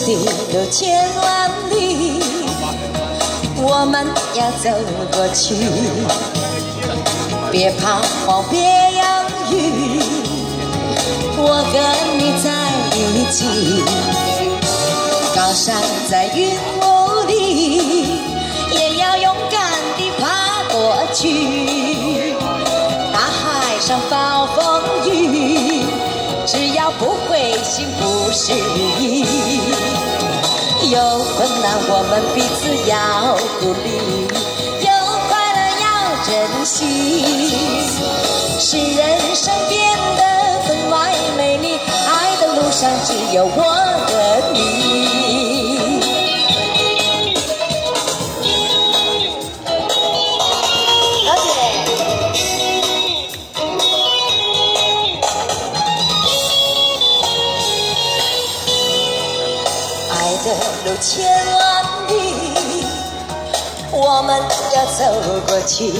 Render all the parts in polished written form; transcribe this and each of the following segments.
的路千万里，我们要走过去。别彷徨，别犹豫，我跟你在一起。高山在云雾里，也要勇敢地爬过去。大海上暴风雨，只要不灰心不失意。有困难我们彼此要鼓励，有快乐要珍惜。使人生变得分外美丽，爱的路上只有我和你。爱的路千万里，我们要走过去。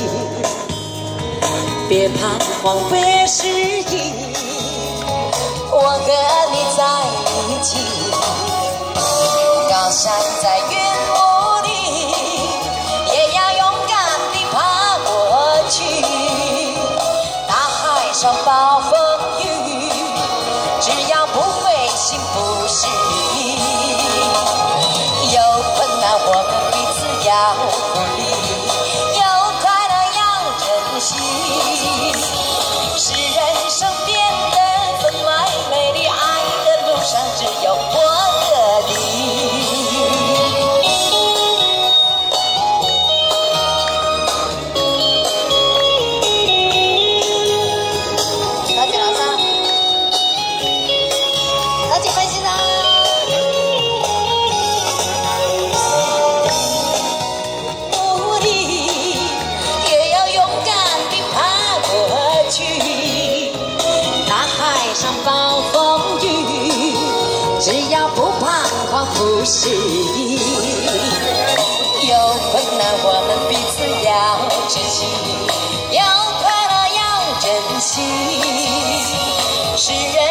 别彷徨，别失意，我跟你在一起。高山在云雾里，也要勇敢地爬过去。大海上暴风雨，只要不灰心不失意。有困难我们彼此要鼓励，有快乐要珍惜。使人生变得分外美丽，爱的路上只有我和你。老姐老张，老姐开心啦！努力也要勇敢地爬过去。大海上暴风雨，只要不彷徨不失意。有困难我们彼此要珍惜，有快乐要珍惜。使人